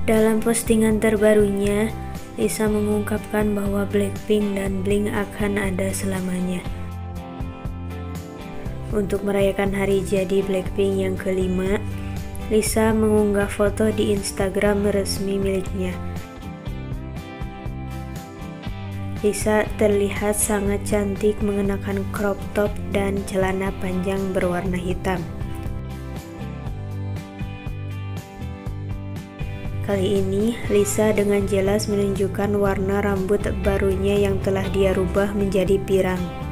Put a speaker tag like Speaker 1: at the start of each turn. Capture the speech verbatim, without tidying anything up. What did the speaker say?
Speaker 1: Dalam postingan terbarunya, Lisa mengungkapkan bahwa Blackpink dan Blink akan ada selamanya. Untuk merayakan hari jadi Blackpink yang kelima, Lisa mengunggah foto di Instagram resmi miliknya. Lisa terlihat sangat cantik mengenakan crop top dan celana panjang berwarna hitam. Kali ini, Lisa dengan jelas menunjukkan warna rambut barunya yang telah dia rubah menjadi pirang.